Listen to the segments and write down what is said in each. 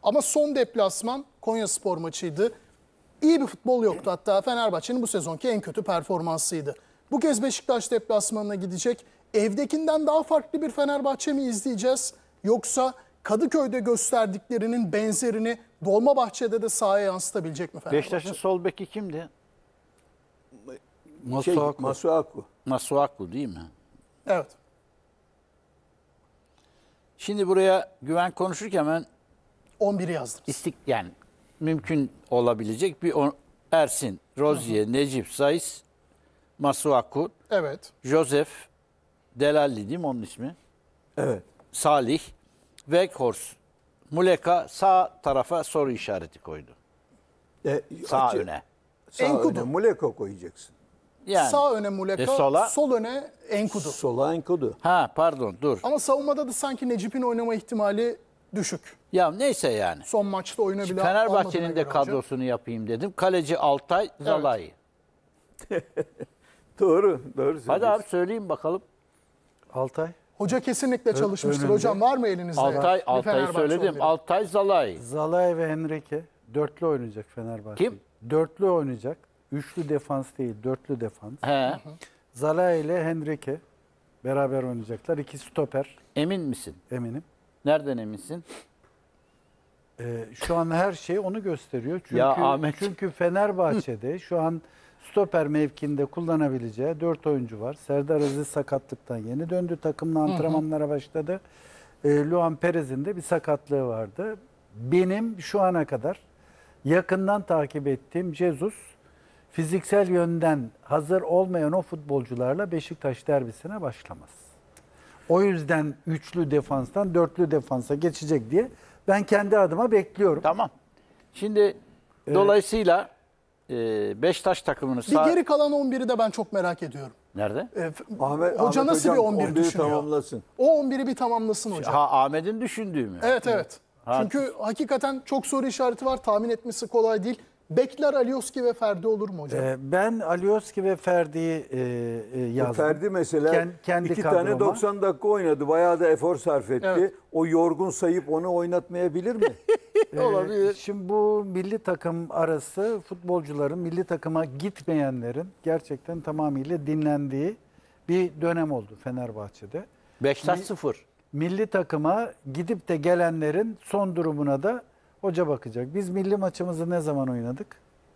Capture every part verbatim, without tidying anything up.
Ama son deplasman Konyaspor maçıydı. İyi bir futbol yoktu. Hatta Fenerbahçe'nin bu sezonki en kötü performansıydı. Bu kez Beşiktaş deplasmanına gidecek. Evdekinden daha farklı bir Fenerbahçe mi izleyeceğiz? Yoksa Kadıköy'de gösterdiklerinin benzerini Dolmabahçe'de de sahaya yansıtabilecek mi Fenerbahçe? Beşiktaş'ın sol beki kimdi? Şey, Masuaku. Masuaku. Masuaku değil mi? Evet. Şimdi buraya güven konuşurken ben on biri yazdım. istik yani mümkün olabilecek bir on, Ersin, Rozier, Necip, Saiz, Masuaku, Evet. Josef, Delalli değil mi onun ismi? Evet. Salih, Weghorst, Muleka sağ tarafa soru işareti koydu. E, Sağ açı- öne. Sağ Enkudu. öne Muleka koyacaksın. Yani. Sağ öne Muleka, E, sola? sol öne Enkudu. Sola Enkudu. Ha pardon dur. Ama savunmada da sanki Necip'in oynama ihtimali düşük. Ya neyse yani. Son maçta oyuna bile almadığına Fenerbahçe'nin de göre hocam. kadrosunu yapayım dedim. Kaleci Altay, Zalai. Doğru. Doğru söylüyorsun. Hadi abi söyleyin bakalım. Altay. Hoca kesinlikle çalışmıştır. önünde. Hocam var mı elinizde? Altay, bir Altay'ı Fenerbahçe söyledim. on biri? Altay, Zalai. Zalai ve Henrique dörtlü oynayacak Fenerbahçe. Kim? Dörtlü oynayacak. Üçlü defans değil, dörtlü defans. He. Zalai ile Henrique beraber oynayacaklar. İki stoper Emin misin? eminim. Nereden eminsin? Ee, şu an her şey onu gösteriyor. Çünkü, Ya Ahmet. çünkü Fenerbahçe'de şu an stoper mevkinde kullanabileceği dört oyuncu var. Serdar Aziz sakatlıktan yeni döndü. Takımla antrenmanlara başladı. Ee, Luan Perez'in de bir sakatlığı vardı. Benim şu ana kadar yakından takip ettiğim Jesus fiziksel yönden hazır olmayan o futbolcularla Beşiktaş derbisine başlamaz. O yüzden üçlü defanstan dörtlü defansa geçecek diye ben kendi adıma bekliyorum. Tamam. Şimdi dolayısıyla e, Beşiktaş takımını Bir sağ... geri kalan on biri de ben çok merak ediyorum. Nerede? Ee, f- Ahmet, hoca Ahmet nasıl hocam bir on bir on biri düşünüyor? tamamlasın. O on biri bir tamamlasın hocam. Ha Ahmet'in düşündüğü mü? Evet evet. Ha. Çünkü hakikaten çok soru işareti var. Tahmin etmesi kolay değil. Bekler Alioski ve Ferdi olur mu hocam? Ee, ben Alioski ve Ferdi'yi e, e, yazdım. Ferdi mesela Ken- kendi iki tane kadroma. doksan dakika oynadı. Bayağı da efor sarf etti. Evet. O yorgun sayıp onu oynatmayabilir mi? Ee, Olabilir. Şimdi bu milli takım arası futbolcuların, milli takıma gitmeyenlerin gerçekten tamamıyla dinlendiği bir dönem oldu Fenerbahçe'de. Beşiktaş sıfır. Milli takıma gidip de gelenlerin son durumuna da hoca bakacak. Biz milli maçımızı ne zaman oynadık?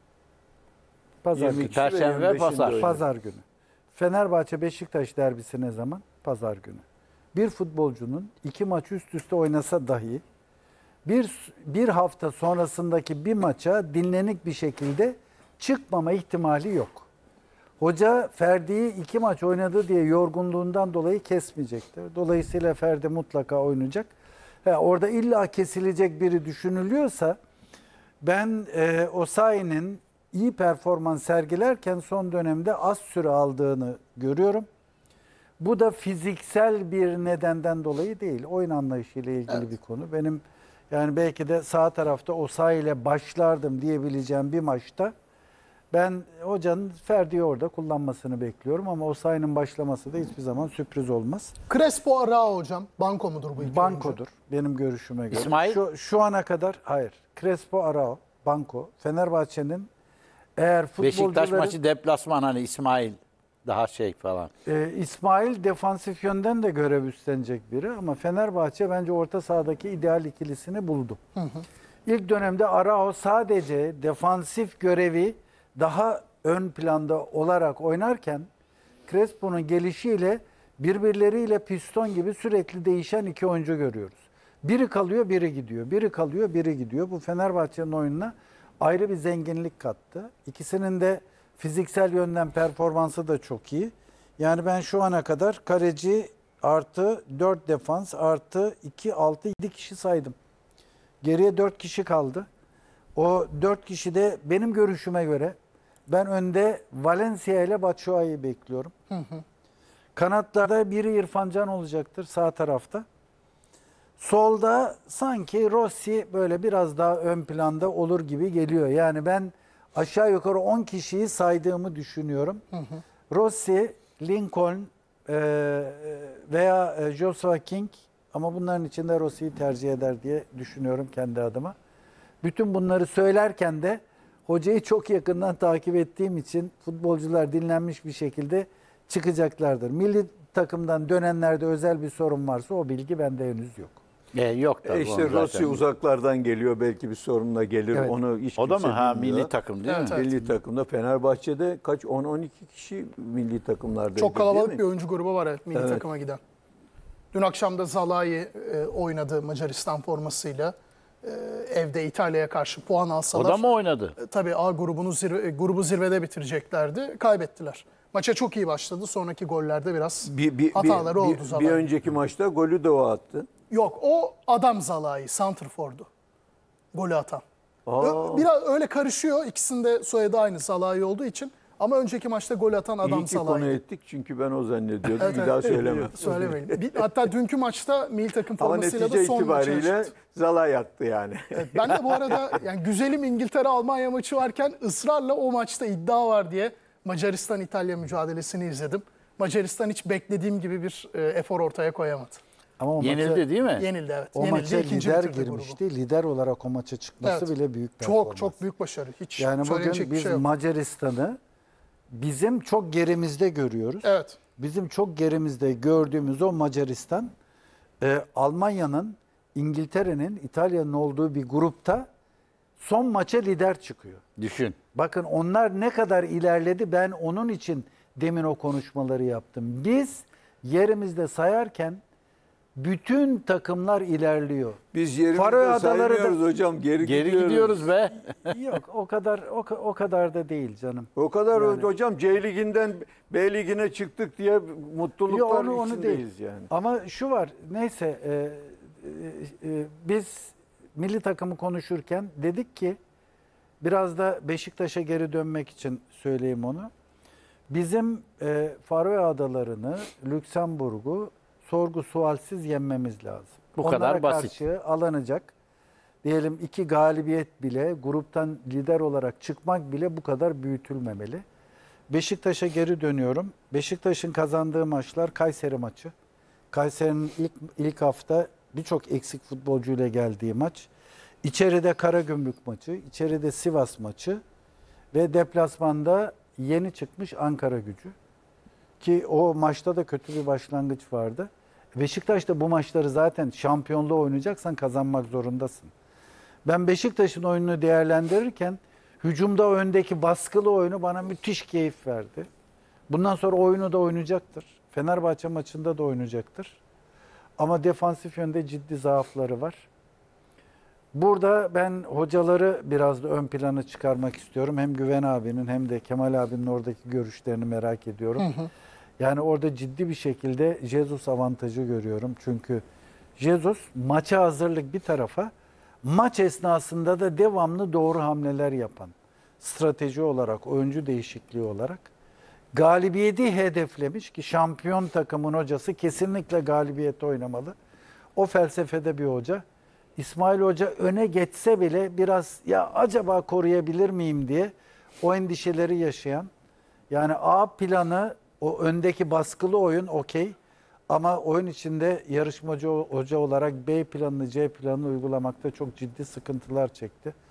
Pazar yirmi günü. iki ve Perşembe, yirmi beşinde pazar. oynadı. Pazar günü. Fenerbahçe Beşiktaş derbisi ne zaman? Pazar günü. Bir futbolcunun iki maç üst üste oynasa dahi bir bir hafta sonrasındaki bir maça dinlenik bir şekilde çıkmama ihtimali yok. Hoca Ferdi'yi iki maç oynadı diye yorgunluğundan dolayı kesmeyecektir. Dolayısıyla Ferdi mutlaka oynayacak. Ha, orada illa kesilecek biri düşünülüyorsa ben e, Osayi'nin iyi performans sergilerken son dönemde az süre aldığını görüyorum. Bu da fiziksel bir nedenden dolayı değil. Oyun anlayışıyla ilgili Evet. bir konu. Benim yani belki de sağ tarafta Osayi ile başlardım diyebileceğim bir maçta ben hocanın Ferdi'yi orada kullanmasını bekliyorum ama Osayi'nin başlaması da hiçbir zaman sürpriz olmaz. Crespo Arao hocam. Banko mudur bu iki Bankodur benim görüşüme göre. İsmail? Şu, şu ana kadar hayır. Crespo Arao, Banko. Fenerbahçe'nin eğer Beşiktaş futbolcuları... maçı deplasman hani İsmail daha şey falan. Ee, İsmail defansif yönden de görev üstlenecek biri ama Fenerbahçe bence orta sahadaki ideal ikilisini buldu. Hı hı. İlk dönemde Arao sadece defansif görevi daha ön planda olarak oynarken Crespo'nun gelişiyle birbirleriyle piston gibi sürekli değişen iki oyuncu görüyoruz. Biri kalıyor, biri gidiyor. Biri kalıyor, biri gidiyor. Bu Fenerbahçe'nin oyununa ayrı bir zenginlik kattı. İkisinin de fiziksel yönden performansı da çok iyi. Yani ben şu ana kadar kaleci artı dört defans artı iki, altı, yedi kişi saydım. Geriye dört kişi kaldı. O dört kişi de benim görüşüme göre ben önde Valencia ile Batshuayi'yi bekliyorum. Hı hı. Kanatlarda biri İrfan Can olacaktır sağ tarafta. Solda sanki Rossi böyle biraz daha ön planda olur gibi geliyor. Yani ben aşağı yukarı on kişiyi saydığımı düşünüyorum. Hı hı. Rossi, Lincoln e, veya Joshua King Ama bunların içinde Rossi'yi tercih eder diye düşünüyorum kendi adıma. Bütün bunları söylerken de hocayı çok yakından takip ettiğim için futbolcular dinlenmiş bir şekilde çıkacaklardır. Milli takımdan dönenlerde özel bir sorun varsa o bilgi bende henüz yok. E, yok da. E işte Rossi uzaklardan geliyor, belki bir sorunla gelir. Evet. Onu hiç O da mı? kimse Ha, bilmiyor. milli takım değil Evet, mi? evet. Milli takımda Fenerbahçe'de kaç on on iki kişi milli takımlardaydı. Çok kalabalık değil bir mi? oyuncu grubu var evet, milli Evet. takıma giden. Dün akşam da Zalai e, oynadı Macaristan formasıyla. E, evde İtalya'ya karşı puan O alsalar. da mı oynadı? E, tabii A grubunu zirve, e, grubu zirvede bitireceklerdi. Kaybettiler. Maça çok iyi başladı. Sonraki gollerde biraz Bir, bir, hataları bir, oldu bir, Zalai. bir önceki maçta golü de o attı. Yok o adam Zalai, Santrfor'du. Golü atan. Aa. Ö- Biraz öyle karışıyor. İkisinde soyadı aynı Zalai olduğu için. Ama önceki maçta gol atan adam İyi ki konu Zalai. ettik çünkü ben o zannediyordum. Evet, bir evet. daha söyleme. Söylemeyin. Bir- hatta dünkü maçta milli takım Ama formasıyla netice da son maça itibariyle çıktı. Zala yattı yani. Evet, ben de bu arada yani güzelim İngiltere-Almanya maçı varken ısrarla o maçta iddia var diye Macaristan-İtalya mücadelesini izledim. Macaristan hiç beklediğim gibi bir e, efor ortaya koyamadı. Ama o Yenildi maça, değil mi? Yenildi evet. o Yenildi, maça ikinci lider bitirdi grubu. girmişti. Lider olarak o maça çıkması Evet. bile büyük performans. Çok çok büyük başarı. Hiç Yani bugün söyleyecek bir biz şey yok. Macaristan'ı bizim çok gerimizde görüyoruz. Evet. Bizim çok gerimizde gördüğümüz o Macaristan, e, Almanya'nın, İngiltere'nin, İtalya'nın olduğu bir grupta son maça lider çıkıyor. Düşün. Bakın onlar ne kadar ilerledi, ben onun için demin o konuşmaları yaptım. Biz yerimizde sayarken bütün takımlar ilerliyor. Biz yerimizde Faroe Adaları da- saymıyoruz hocam. Geri, Geri gidiyoruz. gidiyoruz be. Yok o kadar o, ka- o kadar da değil canım. O kadar Yani- hocam C liginden B ligine çıktık diye mutluluklar Yok, onu, onu içindeyiz değil. yani. Ama şu var, neyse e, e, e, biz milli takımı konuşurken dedik ki biraz da Beşiktaş'a geri dönmek için söyleyeyim onu. Bizim e, Faroe Adaları'nı, Lüksemburg'u sorgu sualsiz yenmemiz lazım. Bu kadar Onlara basit. karşı alınacak diyelim iki galibiyet bile, gruptan lider olarak çıkmak bile bu kadar büyütülmemeli. Beşiktaş'a geri dönüyorum. Beşiktaş'ın kazandığı maçlar Kayseri maçı. Kayseri'nin ilk ilk hafta birçok eksik futbolcuyla geldiği maç. İçeride Karagümrük maçı, içeride Sivas maçı ve deplasmanda yeni çıkmış Ankara Gücü. Ki o maçta da kötü bir başlangıç vardı. Beşiktaş da bu maçları zaten şampiyonluğu oynayacaksan kazanmak zorundasın. Ben Beşiktaş'ın oyununu değerlendirirken hücumda öndeki baskılı oyunu bana müthiş keyif verdi. Bundan sonra oyunu da oynayacaktır. Fenerbahçe maçında da oynayacaktır. Ama defansif yönde ciddi zaafları var. Burada ben hocaları biraz da ön plana çıkarmak istiyorum. Hem Güven abinin hem de Kemal abinin oradaki görüşlerini merak ediyorum. Hı hı. Yani orada ciddi bir şekilde Jesus avantajı görüyorum. Çünkü Jesus maça hazırlık bir tarafa, maç esnasında da devamlı doğru hamleler yapan, strateji olarak, oyuncu değişikliği olarak galibiyeti hedeflemiş ki şampiyon takımın hocası kesinlikle galibiyette oynamalı. O felsefede bir hoca. İsmail Hoca öne geçse bile biraz ya acaba koruyabilir miyim diye o endişeleri yaşayan, yani A planı o öndeki baskılı oyun okey ama oyun içinde yarışmacı hoca olarak B planını C planını uygulamakta çok ciddi sıkıntılar çekti.